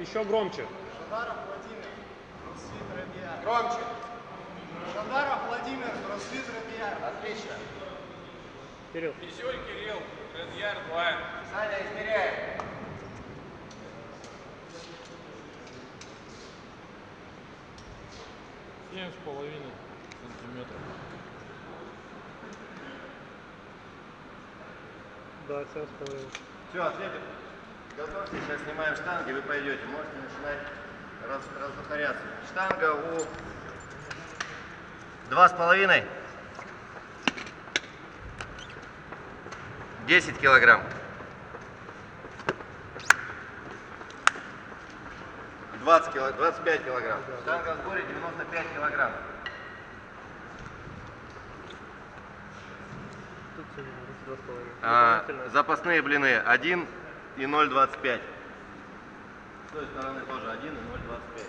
Еще громче. Шадаров Владимир, кроссфит Рэд-Яр. Громче. Шадаров Владимир, кроссфит Рэд-Яр. Отлично. Кирилл. Визюль Кирилл, Рэд-Яр 2. Саня, измеряем. 7,5 сантиметров. Да, 7,5. Все, атлетик, готовьте, сейчас снимаем штанги, вы пойдете, можете начинать раздухаряться. Штанга у 2,5. 10 килограмм. 25 килограмм. Штанга в сборе 95 килограмм. Тут 2,5. Запасные блины 1 и 0,25. С той стороны тоже 1 и 0,25.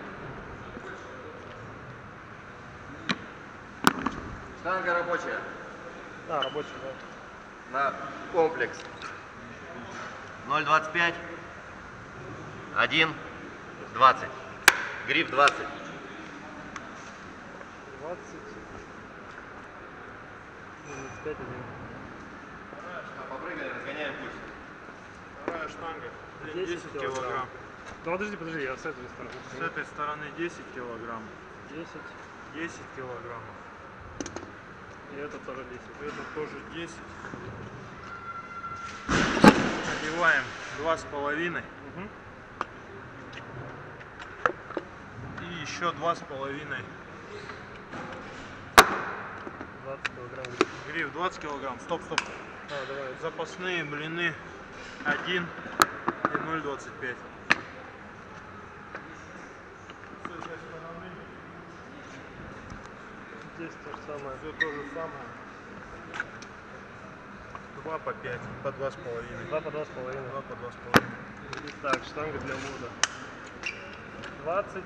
Штанга рабочая. А, рабочий, да. На комплекс 0,25, 1, 20. Гриф 20. 20. 25, 1. Попрыгали, разгоняем пульс. Вторая штанга 10 килограмм. Ну подожди, я с этой стороны. С этой стороны 10 килограмм. 10. 10 килограммов. И это тоже 10. Это тоже 10. Одеваем 2,5. Угу. И еще 2,5. 20 килограмм. Гриф 20 килограмм. Стоп. А, давай. Запасные блины 1 и 0,25. Здесь то же самое. Все то же самое. 2 по 5, по 2,5. 2 по 2,5. 2 по 2,5. Итак, штанга для ввода. 20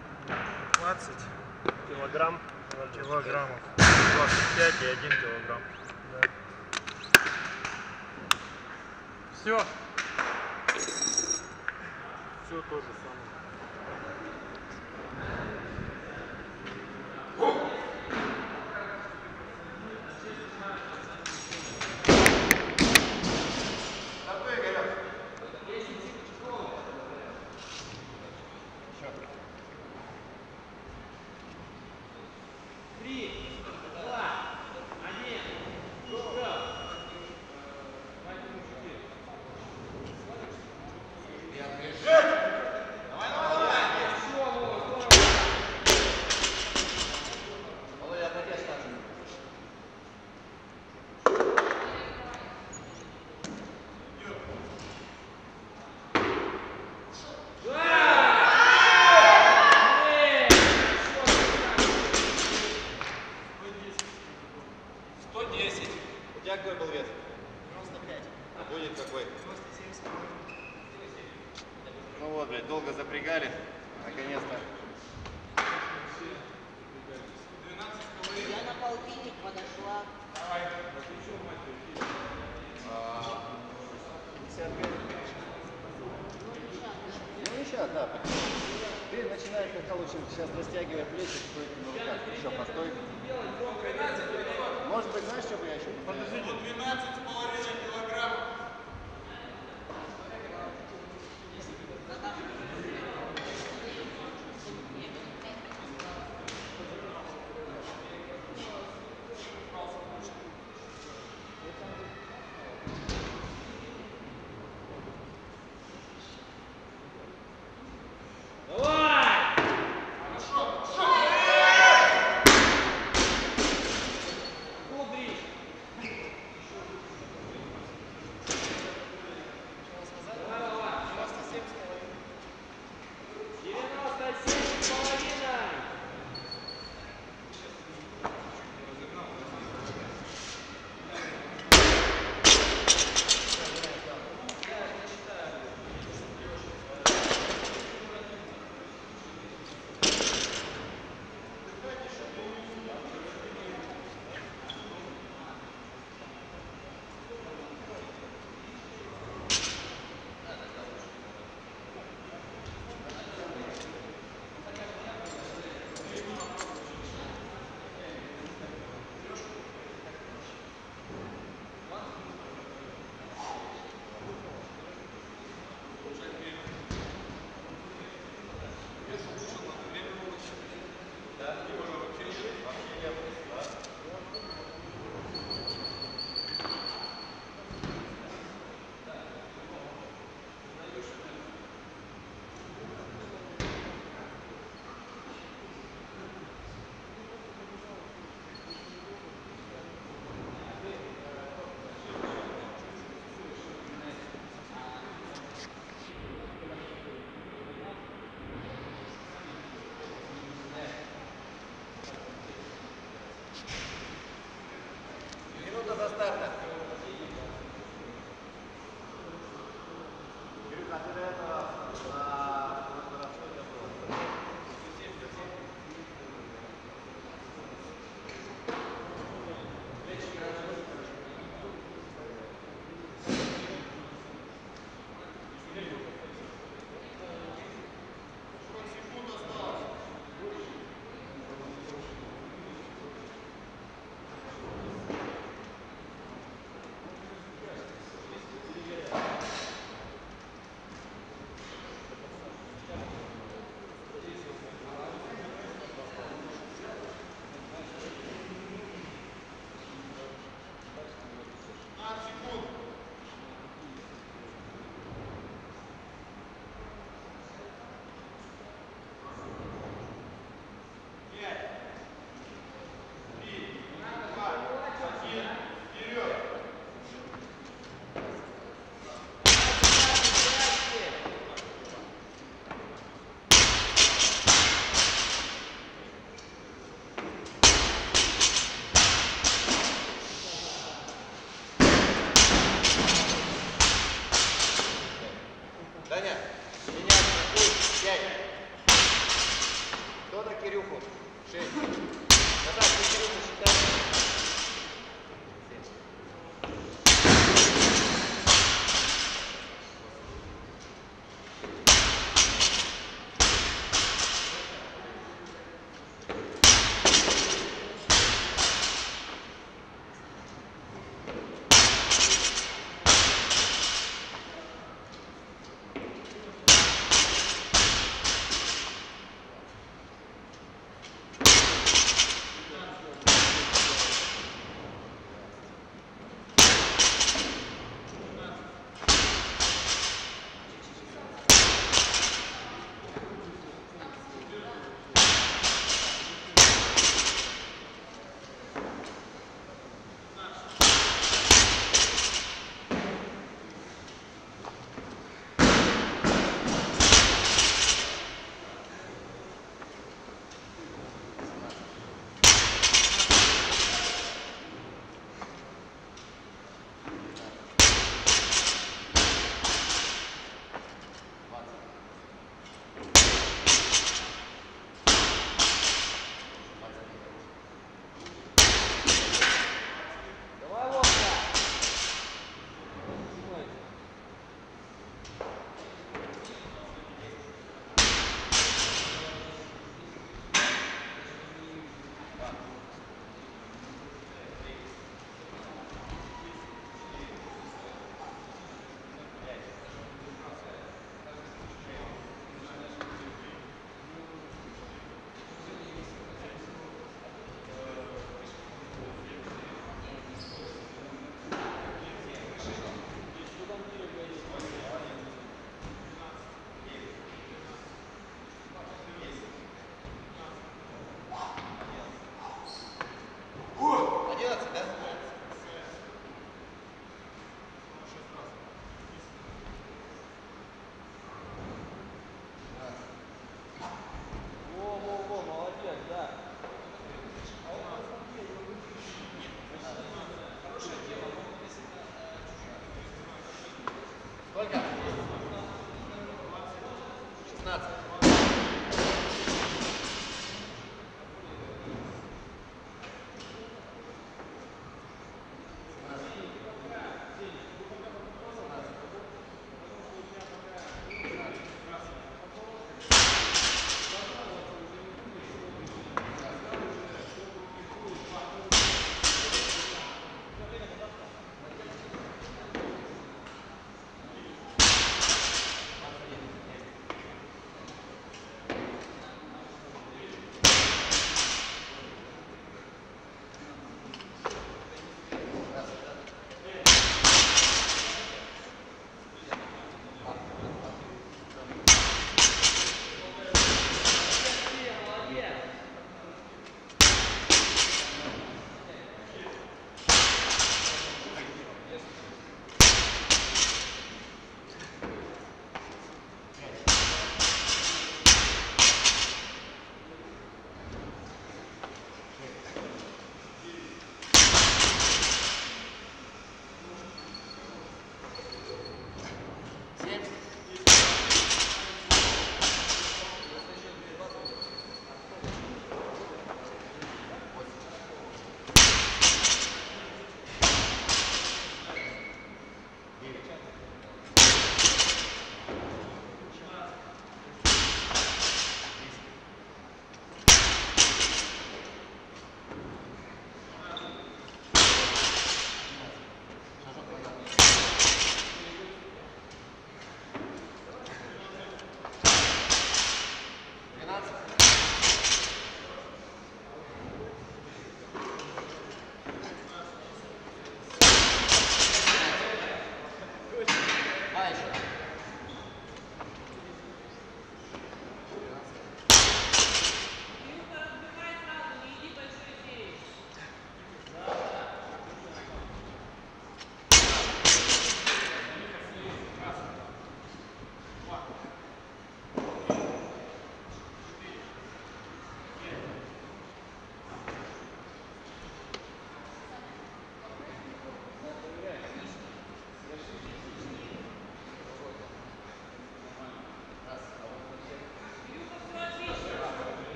килограмм. Килограммов. 25 и 1 килограмм. Да. Все. Все то же самое. Какой был вес? 95. А будет какой? 97. Ну вот, блядь, долго запрягали. Наконец-то. Я на полтинник подошла. Давай. 55. Ну сейчас, да. Ты начинаешь, как лучше сейчас растягивать плечи, стойки на руках. Еще постой. Может быть, знаешь, что бы я еще? Подождите. 12,5 килограммов. Да.